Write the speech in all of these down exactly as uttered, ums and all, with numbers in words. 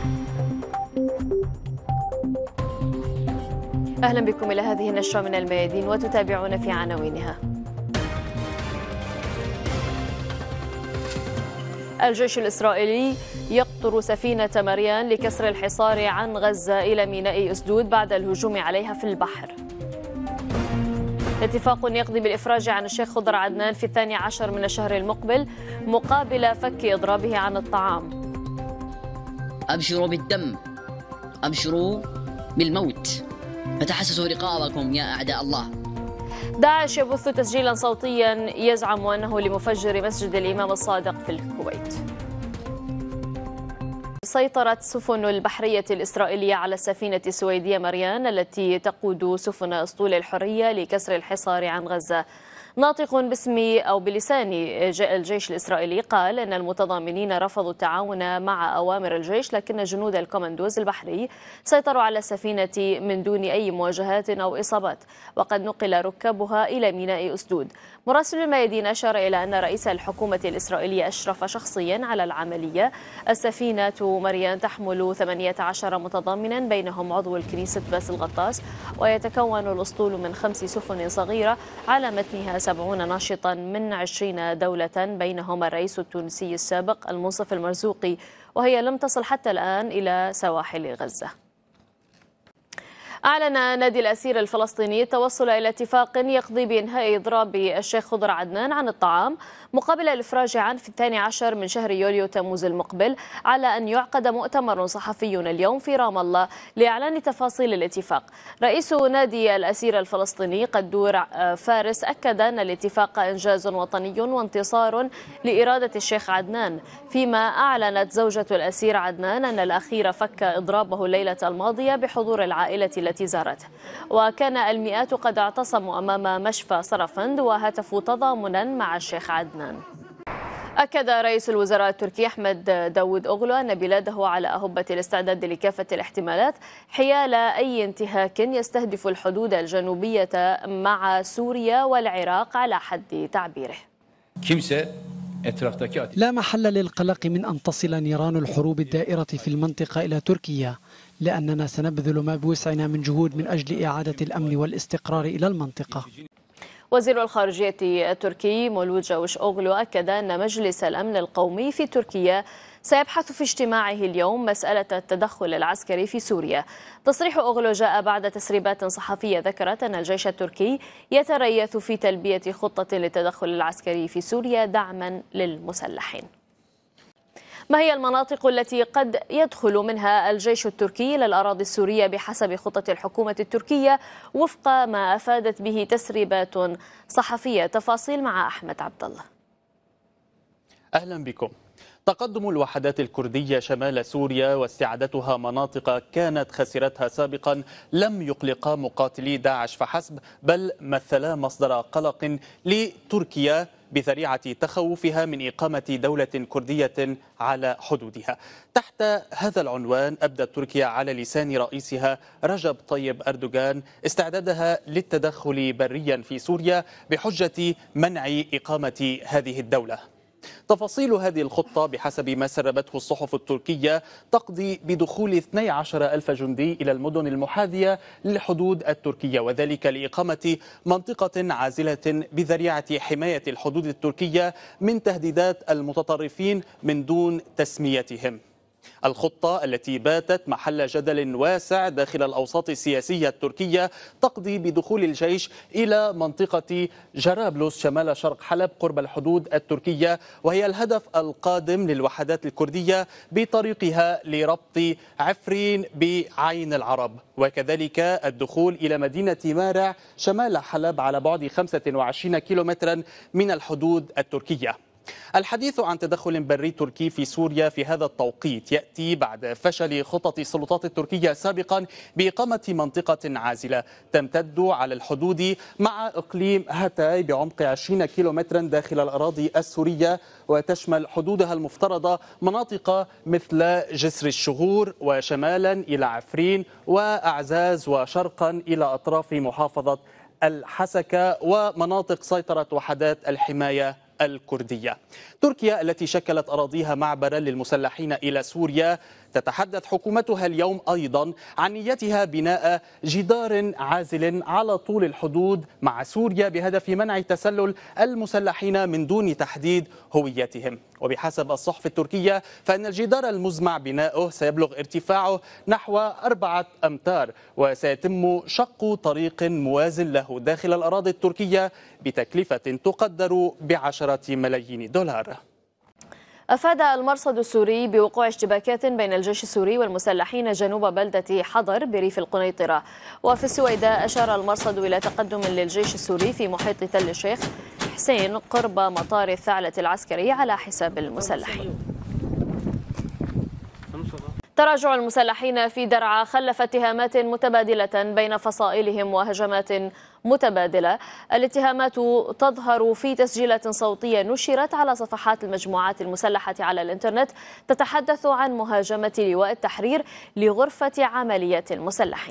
أهلا بكم إلى هذه النشرة من الميادين وتتابعون في عناوينها. الجيش الإسرائيلي يقطر سفينة مريان لكسر الحصار عن غزة إلى ميناء أسدود بعد الهجوم عليها في البحر. اتفاق يقضي بالإفراج عن الشيخ خضر عدنان في الثاني عشر من الشهر المقبل مقابل فك إضرابه عن الطعام. أبشروا بالدم، أبشروا بالموت، فتحسسوا رقابكم يا أعداء الله. داعش يبث تسجيلا صوتيا يزعم أنه لمفجر مسجد الإمام الصادق في الكويت. سيطرت سفن البحرية الإسرائيلية على السفينة السويدية مريان التي تقود سفن أسطول الحرية لكسر الحصار عن غزة. ناطق باسم أو بلسان الجيش الإسرائيلي قال أن المتضامنين رفضوا التعاون مع أوامر الجيش، لكن جنود الكوماندوز البحري سيطروا على السفينة من دون أي مواجهات أو إصابات، وقد نقل ركابها إلى ميناء أسدود. مراسل الميادين أشار إلى أن رئيس الحكومة الإسرائيلية أشرف شخصيا على العملية. السفينة مريان تحمل ثمانية عشر متضامنا بينهم عضو الكنيسة باسل غطاس، ويتكون الأسطول من خمس سفن صغيرة على متنها سبعون ناشطا من عشرين دولة بينهم الرئيس التونسي السابق المنصف المرزوقي، وهي لم تصل حتى الآن إلى سواحل غزة. أعلن نادي الأسير الفلسطيني التوصل إلى اتفاق يقضي بإنهاء إضراب الشيخ خضر عدنان عن الطعام مقابل الإفراج عنه في الثاني عشر من شهر يوليو تموز المقبل، على أن يعقد مؤتمر صحفي اليوم في رام الله لإعلان تفاصيل الاتفاق. رئيس نادي الأسير الفلسطيني قدور فارس أكد أن الاتفاق إنجاز وطني وانتصار لإرادة الشيخ عدنان، فيما أعلنت زوجة الأسير عدنان أن الأخير فك إضرابه الليلة الماضية بحضور العائلة التي زارته. وكان المئات قد اعتصموا أمام مشفى صرفند وهتفوا تضامنا مع الشيخ عدنان. أكد رئيس الوزراء التركي أحمد داود أوغلو أن بلاده على أهبة الاستعداد لكافة الاحتمالات حيال أي انتهاك يستهدف الحدود الجنوبية مع سوريا والعراق على حد تعبيره. لا محل للقلق من أن تصل نيران الحروب الدائرة في المنطقة إلى تركيا، لأننا سنبذل ما بوسعنا من جهود من أجل إعادة الأمن والاستقرار إلى المنطقة. وزير الخارجية التركي مولود جاوش أوغلو أكد أن مجلس الأمن القومي في تركيا سيبحث في اجتماعه اليوم مسألة التدخل العسكري في سوريا. تصريح أوغلو جاء بعد تسريبات صحفية ذكرت أن الجيش التركي يتريث في تلبية خطة للتدخل العسكري في سوريا دعما للمسلحين. ما هي المناطق التي قد يدخل منها الجيش التركي إلى الأراضي السورية بحسب خطة الحكومة التركية وفق ما أفادت به تسريبات صحفية؟ تفاصيل مع أحمد عبد الله. أهلا بكم. تقدم الوحدات الكردية شمال سوريا واستعادتها مناطق كانت خسرتها سابقا لم يقلقا مقاتلي داعش فحسب، بل مثلا مصدر قلق لتركيا بذريعة تخوفها من إقامة دولة كردية على حدودها. تحت هذا العنوان أبدت تركيا على لسان رئيسها رجب طيب أردوغان استعدادها للتدخل بريا في سوريا بحجة منع إقامة هذه الدولة. تفاصيل هذه الخطة بحسب ما سربته الصحف التركية تقضي بدخول اثني عشر ألف جندي إلى المدن المحاذية للحدود التركية، وذلك لإقامة منطقة عازلة بذريعة حماية الحدود التركية من تهديدات المتطرفين من دون تسميتهم. الخطة التي باتت محل جدل واسع داخل الأوساط السياسية التركية تقضي بدخول الجيش إلى منطقة جرابلس شمال شرق حلب قرب الحدود التركية، وهي الهدف القادم للوحدات الكردية بطريقها لربط عفرين بعين العرب، وكذلك الدخول إلى مدينة مارع شمال حلب على بعد خمسة وعشرين كيلومترا من الحدود التركية. الحديث عن تدخل بري تركي في سوريا في هذا التوقيت يأتي بعد فشل خطط السلطات التركية سابقا بإقامة منطقة عازلة تمتد على الحدود مع إقليم هاتاي بعمق عشرين كيلومترا داخل الأراضي السورية، وتشمل حدودها المفترضة مناطق مثل جسر الشغور وشمالا إلى عفرين وأعزاز وشرقا إلى أطراف محافظة الحسكة ومناطق سيطرة وحدات الحماية الكردية. تركيا التي شكلت أراضيها معبرا للمسلحين إلى سوريا تتحدث حكومتها اليوم أيضا عن نيتها بناء جدار عازل على طول الحدود مع سوريا بهدف منع تسلل المسلحين من دون تحديد هويتهم. وبحسب الصحف التركية فإن الجدار المزمع بناؤه سيبلغ ارتفاعه نحو أربعة أمتار، وسيتم شق طريق موازن له داخل الأراضي التركية بتكلفة تقدر بعشرة ملايين دولار. أفاد المرصد السوري بوقوع اشتباكات بين الجيش السوري والمسلحين جنوب بلدة حضر بريف القنيطرة. وفي السويداء أشار المرصد إلى تقدم للجيش السوري في محيط تل الشيخ حسين قرب مطار الثعلة العسكري على حساب المسلحين. تراجع المسلحين في درعا خلف اتهامات متبادلة بين فصائلهم وهجمات متبادلة. الاتهامات تظهر في تسجيلات صوتية نشرت على صفحات المجموعات المسلحة على الإنترنت تتحدث عن مهاجمة لواء التحرير لغرفة عمليات المسلحين.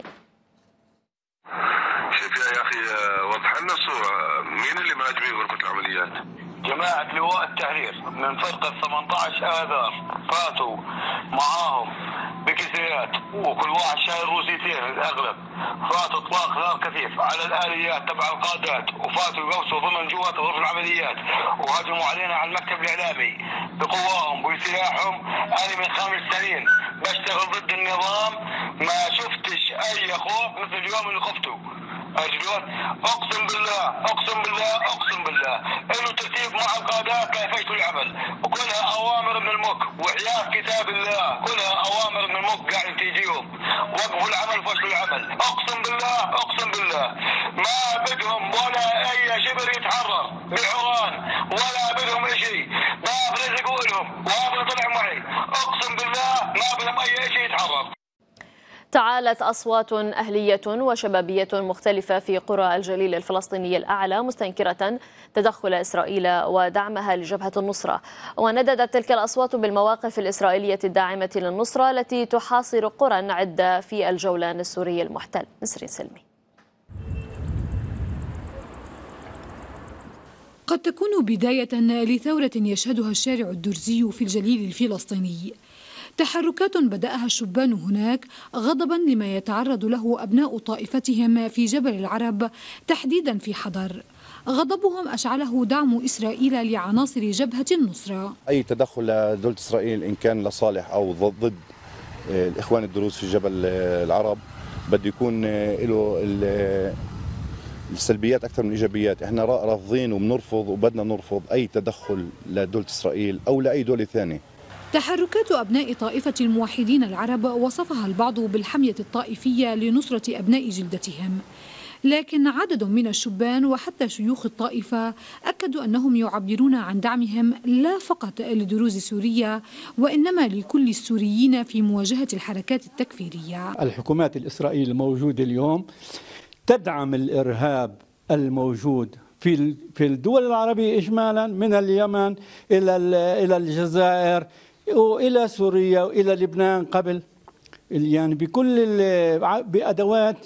شوف يا أخي وضح لنا الصورة، مين اللي مهاجمين غرفة العمليات؟ جماعة لواء التحرير من فرقة ثمانية عشر آذار فاتوا معاهم بكسريات وكل واحد شايل روسيتين الأغلب، فاتوا اطلاق نار كثيف على الآليات تبع القادات وفاتوا يقوسوا ضمن جوات غرف العمليات وهجموا علينا على المكتب الإعلامي بقواهم وسلاحهم. أنا من خمس سنين بشتغل ضد النظام، ما شفتش أي خوف مثل اليوم اللي خفته. اقسم بالله اقسم بالله اقسم بالله انه ترتيب مع القادات لا يفشلوا العمل، وكلها اوامر من المك وحياة كتاب الله، كلها اوامر من المك قاعد تيجيهم وقفوا العمل وفشلوا العمل. اقسم بالله اقسم بالله ما بدهم ولا اي شبر يتحرر بعران ولا بدهم شيء، ما برزقوا لهم وهذا طلع معي. اقسم بالله ما بدهم اي شيء يتحرر. تعالت أصوات أهلية وشبابية مختلفة في قرى الجليل الفلسطيني الأعلى مستنكرة تدخل إسرائيل ودعمها لجبهة النصرة، ونددت تلك الأصوات بالمواقف الإسرائيلية الداعمة للنصرة التي تحاصر قرى عدة في الجولان السوري المحتل. نسرين سلمي. قد تكون بداية لثورة يشهدها الشارع الدرزي في الجليل الفلسطيني، تحركات بدأها الشبان هناك غضبا لما يتعرض له أبناء طائفتهم في جبل العرب تحديدا في حضر. غضبهم أشعله دعم إسرائيل لعناصر جبهة النصرة. أي تدخل لدولة إسرائيل إن كان لصالح أو ضد الإخوان الدروز في جبل العرب بده يكون له السلبيات أكثر من الإيجابيات. إحنا رافضين وبنرفض وبدنا نرفض أي تدخل لدولة إسرائيل أو لأي دولة ثانية. تحركات أبناء طائفة الموحدين العرب وصفها البعض بالحمية الطائفية لنصرة أبناء جلدتهم، لكن عدد من الشبان وحتى شيوخ الطائفة أكدوا أنهم يعبرون عن دعمهم لا فقط لدروز سوريا وإنما لكل السوريين في مواجهة الحركات التكفيرية. الحكومات الإسرائيلية الموجودة اليوم تدعم الإرهاب الموجود في في الدول العربية إجمالا من اليمن إلى إلى الجزائر وإلى سوريا وإلى لبنان قبل، يعني بكل بأدوات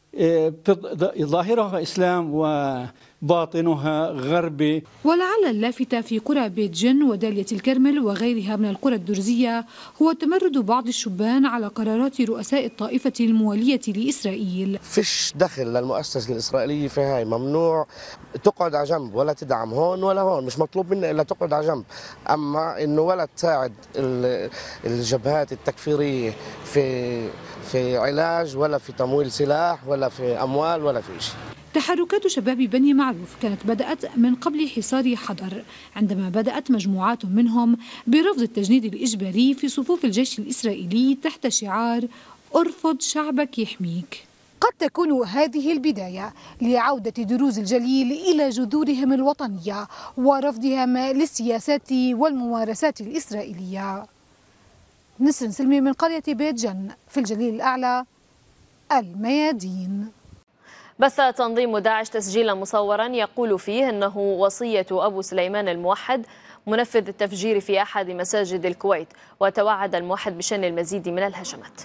ظاهرها إسلام وباطنها غربي. ولعل اللافت في قرى بيت جن ودالية الكرمل وغيرها من القرى الدرزية هو تمرد بعض الشبان على قرارات رؤساء الطائفة الموالية لإسرائيل. فيش دخل للمؤسسة الإسرائيلية في هاي، ممنوع تقعد على جنب ولا تدعم هون ولا هون، مش مطلوب منا إلا تقعد على جنب، أما إنه ولا تساعد الجبهات التكفيرية في في علاج ولا في تمويل سلاح ولا في أموال ولا في شيء. تحركات شباب بني معروف كانت بدأت من قبل حصار حضر، عندما بدأت مجموعات منهم برفض التجنيد الإجباري في صفوف الجيش الإسرائيلي تحت شعار أرفض شعبك يحميك. قد تكون هذه البداية لعودة دروز الجليل إلى جذورهم الوطنية ورفضهم للسياسات والممارسات الإسرائيلية. نسرين سلمي من قرية بيت جن في الجليل الأعلى، الميادين. بث تنظيم داعش تسجيلا مصورا يقول فيه أنه وصية أبو سليمان الموحد منفذ التفجير في أحد مساجد الكويت، وتوعد الموحد بشن المزيد من الهجمات.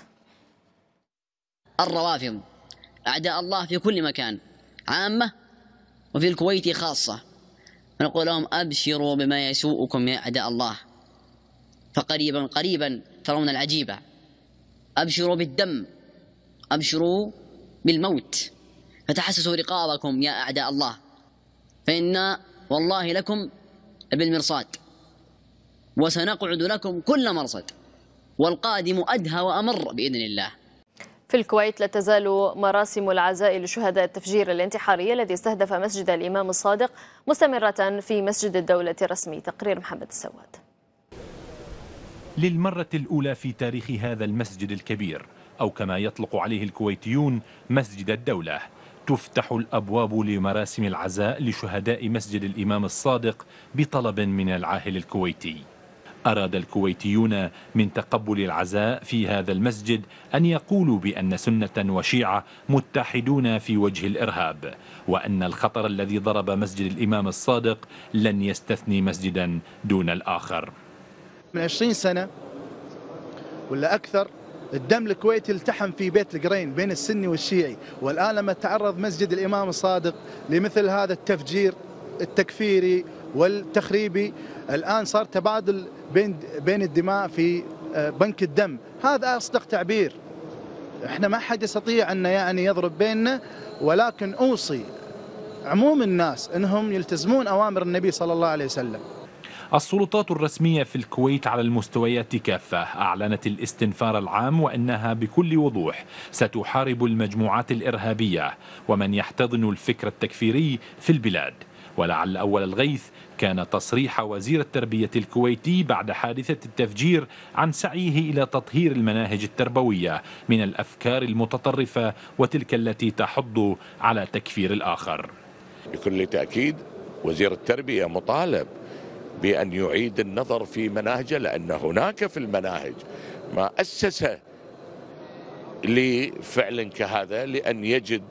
الروافض أعداء الله في كل مكان عامة وفي الكويت خاصة، ونقول لهم أبشروا بما يسوءكم يا أعداء الله، فقريبا قريبا ترون العجيبة. أبشروا بالدم، أبشروا بالموت، فتحسسوا رقابكم يا أعداء الله، فإن والله لكم بالمرصاد، وسنقعد لكم كل مرصد، والقادم أدهى وأمر بإذن الله. في الكويت لا تزال مراسم العزاء لشهداء التفجير الانتحاري الذي استهدف مسجد الإمام الصادق مستمرة في مسجد الدولة الرسمي. تقرير محمد السواد. للمرة الأولى في تاريخ هذا المسجد الكبير، أو كما يطلق عليه الكويتيون مسجد الدولة، تفتح الأبواب لمراسم العزاء لشهداء مسجد الإمام الصادق بطلب من العاهل الكويتي. أراد الكويتيون من تقبل العزاء في هذا المسجد أن يقولوا بأن سنة وشيعة متحدون في وجه الإرهاب، وأن الخطر الذي ضرب مسجد الإمام الصادق لن يستثني مسجدا دون الآخر. من عشرين سنة ولا أكثر الدم الكويتي التحم في بيت القرين بين السني والشيعي، والآن لما تعرض مسجد الإمام الصادق لمثل هذا التفجير التكفيري والتخريبي، الآن صار تبادل بين بين الدماء في بنك الدم. هذا أصدق تعبير. احنا ما حد يستطيع أن يعني يضرب بيننا، ولكن أوصي عموم الناس أنهم يلتزمون أوامر النبي صلى الله عليه وسلم. السلطات الرسمية في الكويت على المستويات كافة أعلنت الاستنفار العام، وأنها بكل وضوح ستحارب المجموعات الإرهابية ومن يحتضن الفكر التكفيري في البلاد. ولعل أول الغيث كان تصريح وزير التربية الكويتي بعد حادثة التفجير عن سعيه إلى تطهير المناهج التربوية من الأفكار المتطرفة وتلك التي تحض على تكفير الآخر. بكل تأكيد وزير التربية مطالب بأن يعيد النظر في مناهجه، لأن هناك في المناهج ما أسس لفعل كهذا، لأن يجد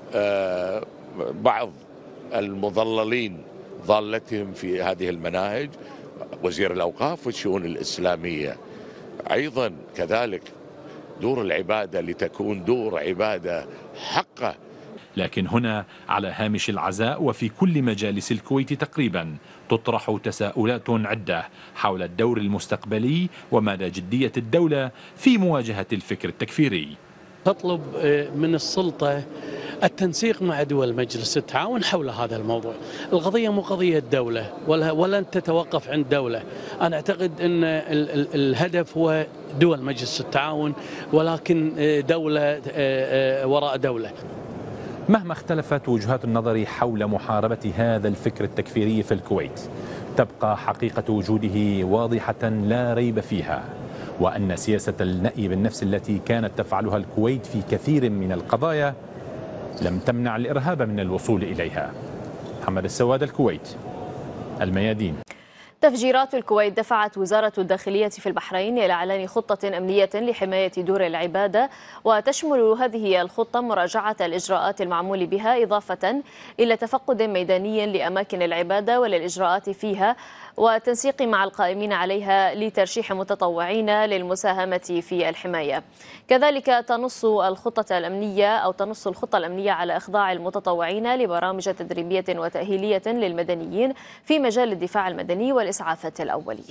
بعض المضللين ضالتهم في هذه المناهج. وزير الأوقاف والشؤون الإسلامية أيضا كذلك دور العبادة لتكون دور عبادة حقة. لكن هنا على هامش العزاء وفي كل مجالس الكويت تقريبا تطرح تساؤلات عدة حول الدور المستقبلي ومدى جدية الدولة في مواجهة الفكر التكفيري. تطلب من السلطة التنسيق مع دول مجلس التعاون حول هذا الموضوع. القضية مو قضية دولة ولن تتوقف عند دولة. أنا أعتقد أن الهدف هو دول مجلس التعاون، ولكن دولة وراء دولة. مهما اختلفت وجهات النظر حول محاربة هذا الفكر التكفيري في الكويت، تبقى حقيقة وجوده واضحة لا ريب فيها، وأن سياسة النأي بالنفس التي كانت تفعلها الكويت في كثير من القضايا لم تمنع الإرهاب من الوصول إليها. محمد السواد، الكويت، الميادين. تفجيرات الكويت دفعت وزارة الداخلية في البحرين إلى إعلان خطة أمنية لحماية دور العبادة، وتشمل هذه الخطة مراجعة الإجراءات المعمول بها، إضافة إلى تفقد ميداني لأماكن العبادة وللإجراءات فيها، وتنسيق مع القائمين عليها لترشيح متطوعين للمساهمة في الحماية. كذلك تنص الخطة الأمنية أو تنص الخطة الأمنية على إخضاع المتطوعين لبرامج تدريبية وتأهيلية للمدنيين في مجال الدفاع المدني والإسعافات الأولية.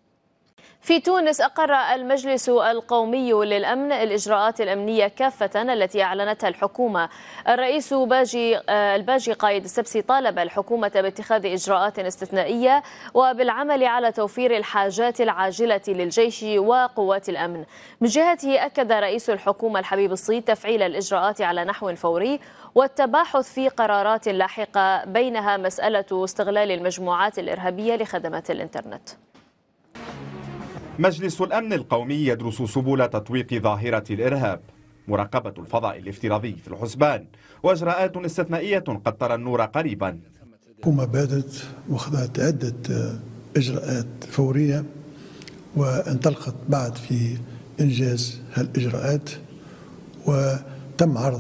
في تونس أقر المجلس القومي للأمن الإجراءات الأمنية كافة التي أعلنتها الحكومة. الرئيس باجي الباجي قايد السبسي طالب الحكومة باتخاذ إجراءات استثنائية وبالعمل على توفير الحاجات العاجلة للجيش وقوات الأمن. من جهته أكد رئيس الحكومة الحبيب الصيد تفعيل الإجراءات على نحو فوري والتباحث في قرارات لاحقة، بينها مسألة استغلال المجموعات الإرهابية لخدمات الإنترنت. مجلس الأمن القومي يدرس سبل تطويق ظاهرة الإرهاب، مراقبة الفضاء الافتراضي في الحسبان، وإجراءات استثنائية قد ترى النور قريبا. الحكومة بادت وأخذت عدة إجراءات فورية، وانطلقت بعد في إنجاز هالإجراءات، وتم عرض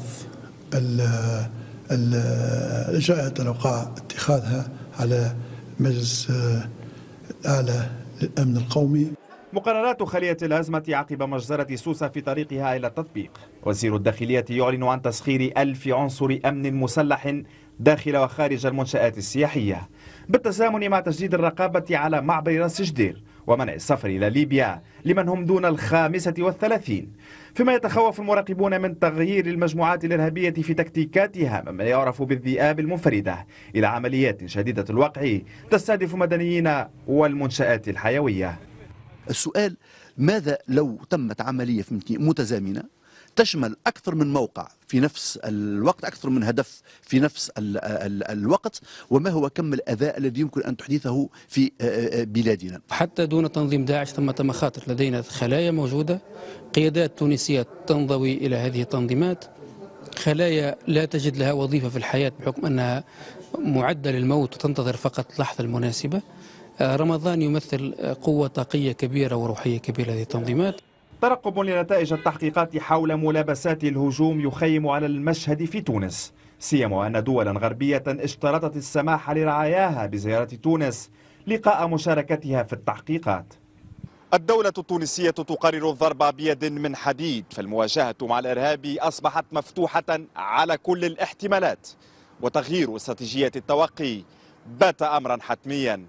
الإجراءات الأوقع اتخاذها على مجلس الأعلى للأمن القومي. مقررات خلية الأزمة عقب مجزرة سوسة في طريقها إلى التطبيق. وزير الداخلية يعلن عن تسخير ألف عنصر أمن مسلح داخل وخارج المنشآت السياحية، بالتزامن مع تجديد الرقابة على معبر راس جدير ومنع السفر إلى ليبيا لمن هم دون الخامسة والثلاثين، فيما يتخوف المراقبون من تغيير المجموعات الإرهابية في تكتيكاتها مما يعرف بالذئاب المنفردة إلى عمليات شديدة الوقع تستهدف مدنيين والمنشآت الحيوية. السؤال: ماذا لو تمت عملية متزامنة تشمل أكثر من موقع في نفس الوقت، أكثر من هدف في نفس ال ال الوقت، وما هو كم الأذى الذي يمكن أن تحدثه في بلادنا؟ حتى دون تنظيم داعش ثمة مخاطر، لدينا خلايا موجودة، قيادات تونسية تنضوي إلى هذه التنظيمات، خلايا لا تجد لها وظيفة في الحياة بحكم أنها معدة للموت وتنتظر فقط اللحظة المناسبة. رمضان يمثل قوة طاقية كبيرة وروحية كبيرة لهذه التنظيمات. ترقب لنتائج التحقيقات حول ملابسات الهجوم يخيم على المشهد في تونس، سيما أن دولا غربية اشترطت السماح لرعاياها بزيارة تونس لقاء مشاركتها في التحقيقات. الدولة التونسية تقرر الضرب بيد من حديد، فالمواجهة مع الإرهاب أصبحت مفتوحة على كل الاحتمالات، وتغيير استراتيجية التوقي بات أمرا حتميا.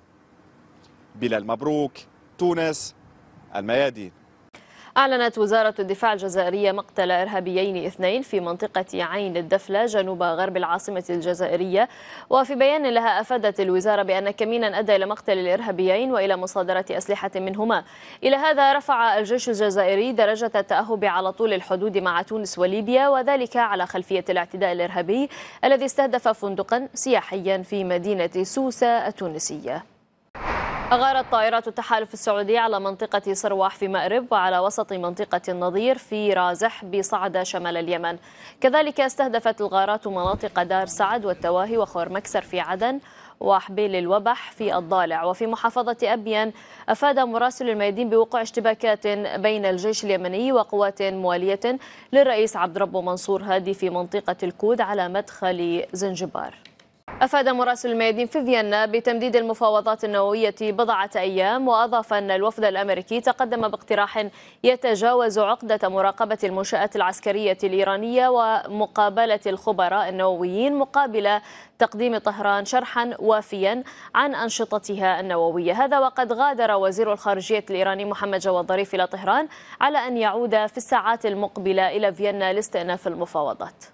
بلال مبروك، تونس، الميادين. أعلنت وزارة الدفاع الجزائرية مقتل إرهابيين اثنين في منطقة عين الدفلة جنوب غرب العاصمة الجزائرية، وفي بيان لها أفادت الوزارة بأن كمينا أدى إلى مقتل الإرهابيين وإلى مصادرة أسلحة منهما. إلى هذا رفع الجيش الجزائري درجة التأهب على طول الحدود مع تونس وليبيا، وذلك على خلفية الاعتداء الإرهابي الذي استهدف فندقا سياحيا في مدينة سوسة التونسية. أغارت طائرات التحالف السعودي على منطقة صرواح في مأرب وعلى وسط منطقة النظير في رازح بصعدة شمال اليمن. كذلك استهدفت الغارات مناطق دار سعد والتواهي وخور مكسر في عدن وحبيل الوبح في الضالع. وفي محافظة أبيان أفاد مراسل الميادين بوقوع اشتباكات بين الجيش اليمني وقوات موالية للرئيس عبد ربه منصور هادي في منطقة الكود على مدخل زنجبار. أفاد مراسل الميادين في فيينا بتمديد المفاوضات النووية بضعة أيام، وأضاف أن الوفد الأمريكي تقدم باقتراح يتجاوز عقدة مراقبة المنشآت العسكرية الإيرانية ومقابلة الخبراء النوويين مقابل تقديم طهران شرحا وافيا عن أنشطتها النووية. هذا وقد غادر وزير الخارجية الإيراني محمد جواد ظريف إلى طهران على أن يعود في الساعات المقبلة إلى فيينا لاستئناف المفاوضات.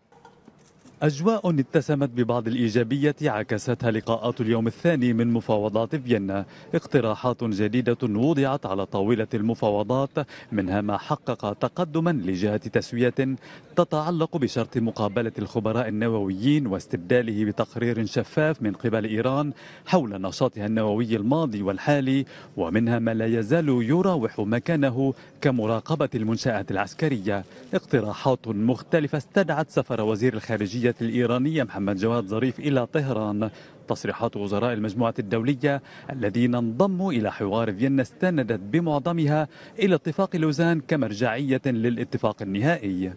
أجواء اتسمت ببعض الإيجابية عكستها لقاءات اليوم الثاني من مفاوضات فيينا. اقتراحات جديدة وضعت على طاولة المفاوضات، منها ما حقق تقدما لجهة تسوية تتعلق بشرط مقابلة الخبراء النوويين واستبداله بتقرير شفاف من قبل إيران حول نشاطها النووي الماضي والحالي، ومنها ما لا يزال يراوح مكانه كمراقبة المنشآت العسكرية. اقتراحات مختلفة استدعت سفر وزير الخارجية الإيرانية محمد جواد ظريف إلى طهران. تصريحات وزراء المجموعة الدولية الذين انضموا إلى حوار فيينا استندت بمعظمها إلى اتفاق لوزان كمرجعية للاتفاق النهائي.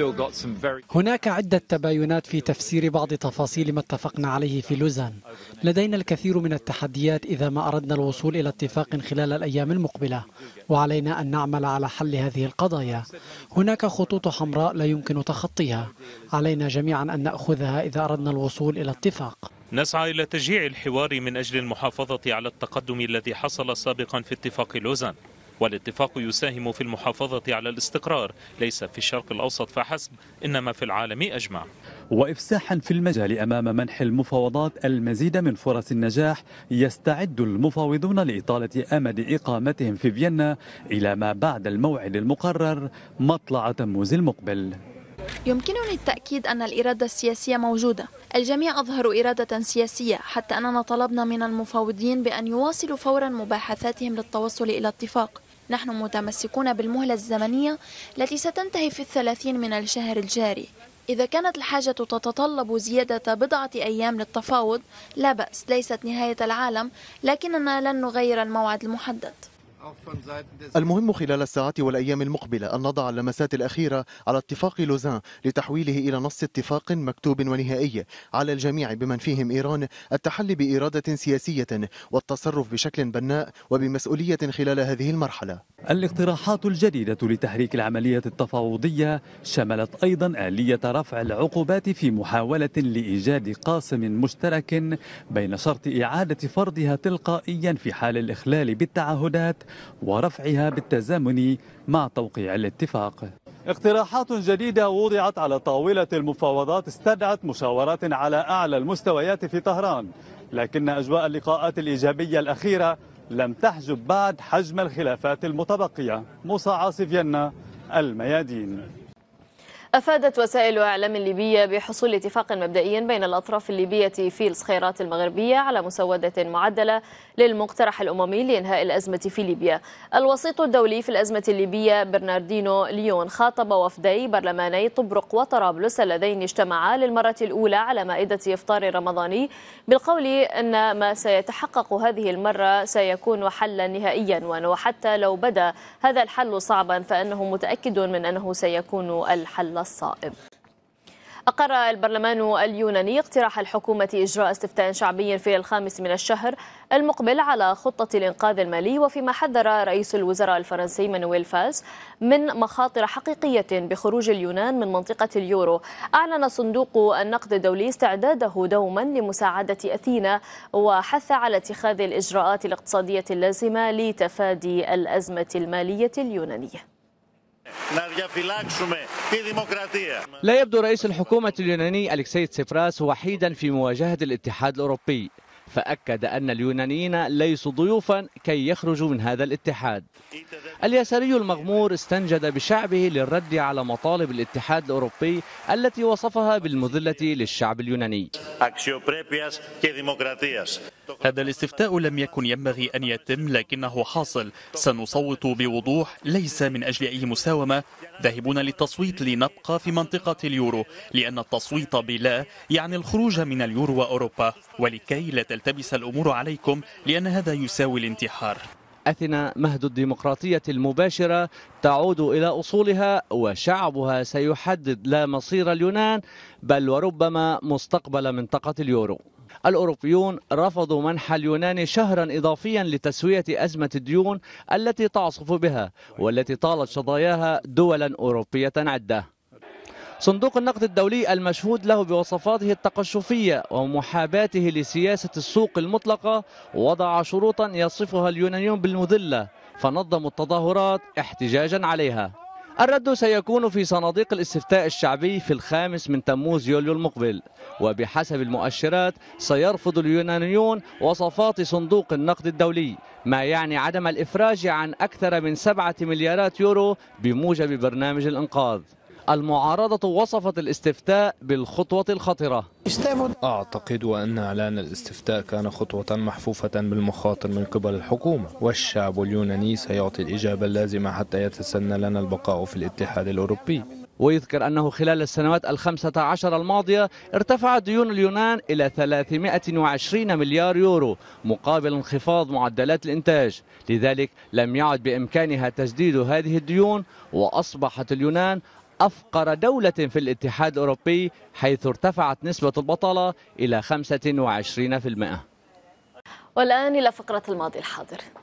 هناك عدة تباينات في تفسير بعض تفاصيل ما اتفقنا عليه في لوزان. لدينا الكثير من التحديات إذا ما أردنا الوصول إلى اتفاق خلال الأيام المقبلة، وعلينا أن نعمل على حل هذه القضايا. هناك خطوط حمراء لا يمكن تخطيها، علينا جميعا أن نأخذها إذا أردنا الوصول إلى اتفاق. نسعى إلى تشجيع الحوار من أجل المحافظة على التقدم الذي حصل سابقا في اتفاق لوزان، والاتفاق يساهم في المحافظة على الاستقرار ليس في الشرق الأوسط فحسب إنما في العالم أجمع. وإفساحا في المجال أمام منح المفاوضات المزيد من فرص النجاح، يستعد المفاوضون لإطالة أمد إقامتهم في فيينا إلى ما بعد الموعد المقرر مطلع تموز المقبل. يمكنني التأكيد أن الإرادة السياسية موجودة. الجميع أظهروا إرادة سياسية، حتى أننا طلبنا من المفاوضين بأن يواصلوا فورا مباحثاتهم للتوصل إلى اتفاق. نحن متمسكون بالمهلة الزمنية التي ستنتهي في الثلاثين من الشهر الجاري. إذا كانت الحاجة تتطلب زيادة بضعة أيام للتفاوض لا بأس، ليست نهاية العالم، لكننا لن نغير الموعد المحدد. المهم خلال الساعات والأيام المقبلة أن نضع اللمسات الأخيرة على اتفاق لوزان لتحويله إلى نص اتفاق مكتوب ونهائي على الجميع بمن فيهم إيران التحلي بإرادة سياسية والتصرف بشكل بناء وبمسؤولية خلال هذه المرحلة. الاقتراحات الجديدة لتحريك العملية التفاوضية شملت أيضا آلية رفع العقوبات في محاولة لإيجاد قاسم مشترك بين شرط إعادة فرضها تلقائيا في حال الإخلال بالتعهدات ورفعها بالتزامن مع توقيع الاتفاق. اقتراحات جديدة وضعت على طاولة المفاوضات استدعت مشاورات على أعلى المستويات في طهران، لكن أجواء اللقاءات الإيجابية الأخيرة لم تحجب بعد حجم الخلافات المتبقية. موسى عاصي، فيينا، الميادين. أفادت وسائل إعلام ليبية بحصول اتفاق مبدئي بين الأطراف الليبية في الصخيرات المغربية على مسودة معدلة للمقترح الأممي لإنهاء الأزمة في ليبيا. الوسيط الدولي في الأزمة الليبية برناردينو ليون خاطب وفدي برلماني طبرق وطرابلس اللذين اجتمعا للمرة الأولى على مائدة إفطار رمضاني بالقول أن ما سيتحقق هذه المرة سيكون حلا نهائيا، وأنه حتى لو بدا هذا الحل صعبا فإنه متأكد من أنه سيكون الحل الصائب. أقر البرلمان اليوناني اقتراح الحكومة إجراء استفتاء شعبي في الخامس من الشهر المقبل على خطة الإنقاذ المالي، وفيما حذر رئيس الوزراء الفرنسي مانويل فالس من مخاطر حقيقية بخروج اليونان من منطقة اليورو. أعلن صندوق النقد الدولي استعداده دوما لمساعدة أثينا، وحث على اتخاذ الإجراءات الاقتصادية اللازمة لتفادي الأزمة المالية اليونانية. لا يبدو رئيس الحكومة اليوناني أليكسيس تسيبراس وحيدا في مواجهة الاتحاد الأوروبي، فأكد أن اليونانيين ليسوا ضيوفا كي يخرجوا من هذا الاتحاد. اليساري المغمور استنجد بشعبه للرد على مطالب الاتحاد الأوروبي التي وصفها بالمذلة للشعب اليوناني. هذا الاستفتاء لم يكن ينبغي أن يتم، لكنه حاصل. سنصوت بوضوح، ليس من أجل أي مساومة، ذاهبون للتصويت لنبقى في منطقة اليورو، لأن التصويت بلا يعني الخروج من اليورو وأوروبا، ولكي لا تلتبس الأمور عليكم لأن هذا يساوي الانتحار. أثينا مهد الديمقراطية المباشرة تعود إلى أصولها، وشعبها سيحدد لا مصير اليونان بل وربما مستقبل منطقة اليورو. الأوروبيون رفضوا منح اليونان شهرا إضافيا لتسوية أزمة الديون التي تعصف بها والتي طالت شظاياها دولا أوروبية عدة. صندوق النقد الدولي المشهود له بوصفاته التقشفية ومحاباته لسياسة السوق المطلقة وضع شروطا يصفها اليونانيون بالمذلة، فنظموا التظاهرات احتجاجا عليها. الرد سيكون في صناديق الاستفتاء الشعبي في الخامس من تموز يوليو المقبل، وبحسب المؤشرات سيرفض اليونانيون وصفات صندوق النقد الدولي، ما يعني عدم الإفراج عن أكثر من سبعة مليارات يورو بموجب برنامج الإنقاذ. المعارضة وصفت الاستفتاء بالخطوة الخطرة. أعتقد أن إعلان الاستفتاء كان خطوة محفوفة بالمخاطر من قبل الحكومة، والشعب اليوناني سيعطي الإجابة اللازمة حتى يتسنى لنا البقاء في الاتحاد الأوروبي. ويذكر أنه خلال السنوات الخمسة عشر الماضية ارتفعت ديون اليونان إلى ثلاثمائة وعشرين مليار يورو مقابل انخفاض معدلات الإنتاج، لذلك لم يعد بإمكانها تسديد هذه الديون، وأصبحت اليونان أفقر دولة في الاتحاد الأوروبي، حيث ارتفعت نسبة البطالة إلى خمسة وعشرين بالمئة. والآن إلى فقرة الماضي الحاضر.